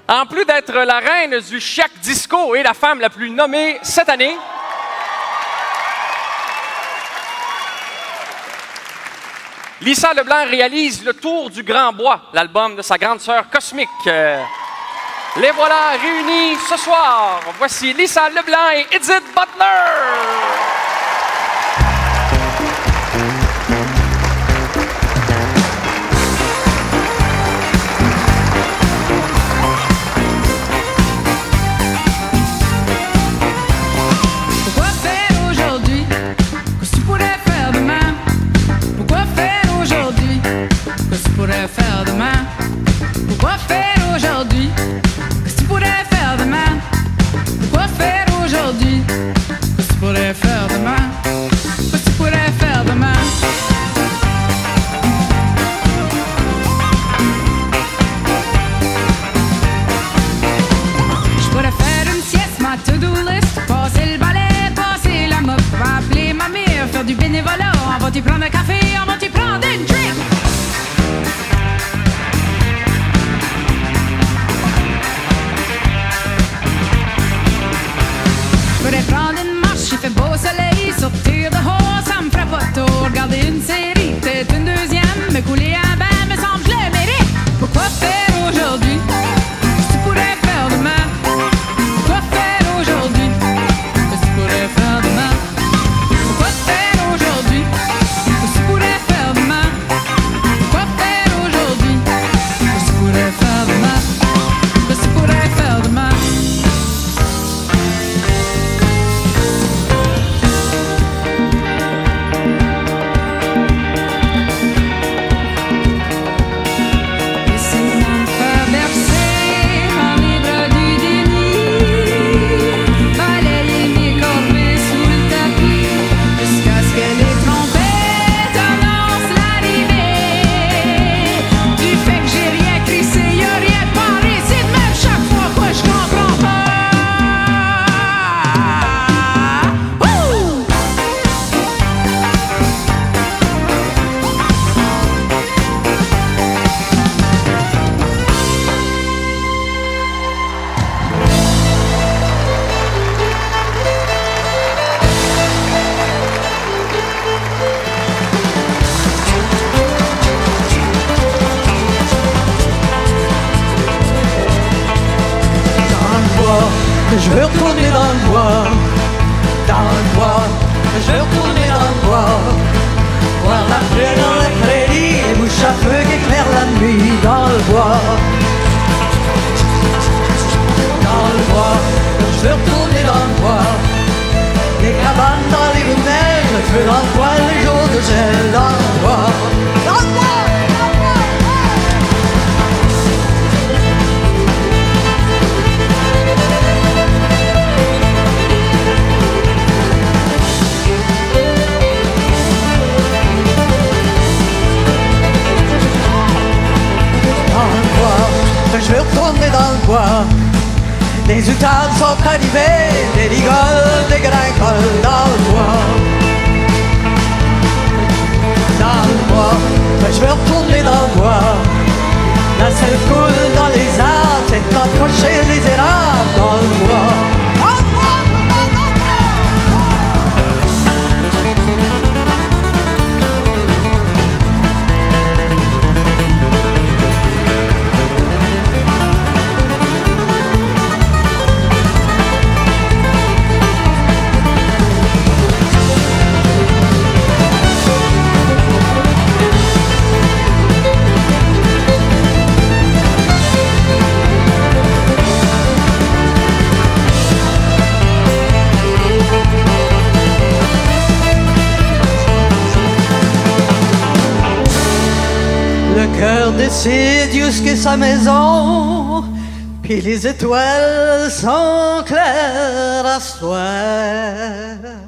En plus d'être la reine du Chiac Disco et la femme la plus nommée cette année, Lisa Leblanc réalise le Tour du Grand Bois, l'album de sa grande sœur cosmique. Les voilà réunis ce soir. Voici Lisa Leblanc et Edith Butler. Faire demain? Pourquoi faire aujourd'hui? Qu'est-ce que tu pourrais faire demain? Pourquoi faire aujourd'hui? Qu'est-ce que tu pourrais faire demain? Qu'est-ce que tu pourrais faire demain? Je pourrais faire une sieste, ma to-do list, passer le balai, passer la mop, appeler ma mère, faire du bénévolat, on va t'y prendre un café, on va t'y prendre une drink. Prendre une marche, il fait beau soleil, sortir dehors, ça me ferait pas tôt. Regarder une série, peut-être une deuxième, me couler un bain, me semble le mérite. Pourquoi faire aujourd'hui? Qu'est-ce que tu pourrais faire demain? Pourquoi faire aujourd'hui? Qu'est-ce que tu pourrais faire demain? Pourquoi faire aujourd'hui? Qu'est-ce que tu pourrais faire demain? Pourquoi faire aujourd'hui? Qu'est-ce que tu pourrais faire demain? Qu'est-ce que tu pourrais faire demain? Je veux retourner dans le bois, je veux retourner dans le bois, voir la pluie dans la prairie, les mouches à feu qui éclairent la nuit dans le bois, je veux retourner dans le bois, les cabanes dans les ruelles, le feu dans le poêle, les jours de gel dans le bois, dans le bois. Je veux retourner dans le bois. Les outardes sont arrivées, des ligoles, des gringoles dans le bois. Je veux retourner dans le bois. La sève coule dans les arbres, c'est accrocher les érables dans le bois. Le cœur décide jusqu'à sa maison, puis les étoiles sont claires à soir.